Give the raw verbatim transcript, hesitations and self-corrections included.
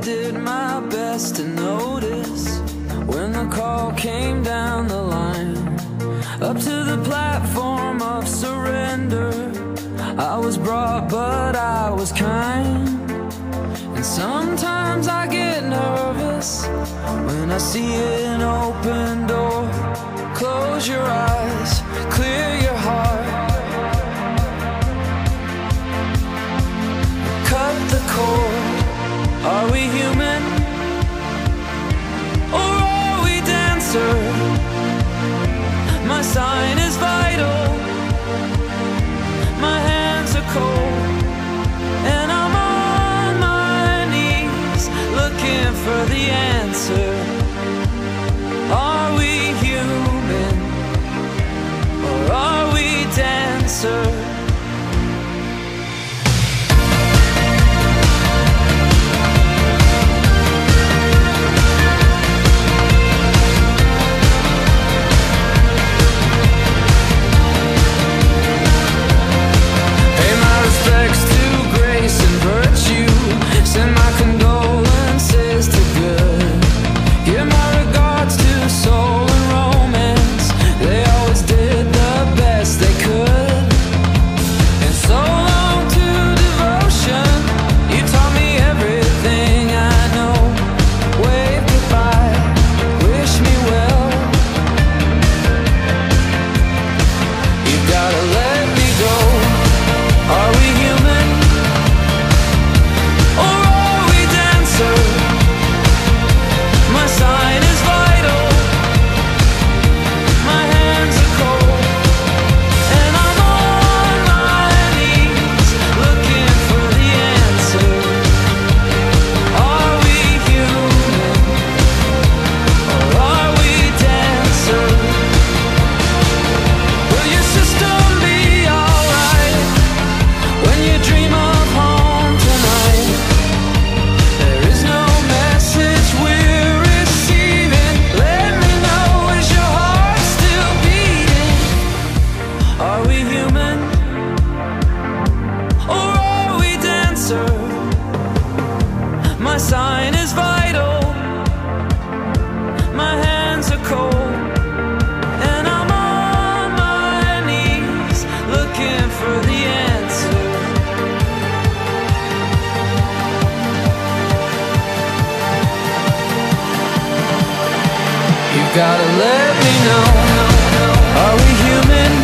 did my best to notice when the call came down the line, up to the platform of surrender. I was brought, but I was kind. And sometimes I get nervous when I see an open door. Close your eyes, clear your heart, cut the cord. Are we human, or are we dancer? My sign is vital, my hands are cold, and I'm on my knees looking for the answer. Are we human, or are we dancer? Send my condolences to good. Give my regards to soul and romance. They always did the best they could. And so long to devotion. You taught me everything I know. Wave goodbye, wish me well. You gotta let me go. Are we human, or are we dancer? My sign is vital, my hands are cold, and I'm on my knees looking for the answer. Are we human, or are we dancer? Will your system be alright when you dream of home tonight? There is no message we're receiving. Let me know, is your heart still beating? Are we human, or are we dancer? My sign is vital, my hands are cold, and I'm on my knees looking for the answer. You gotta let me know. Are we human,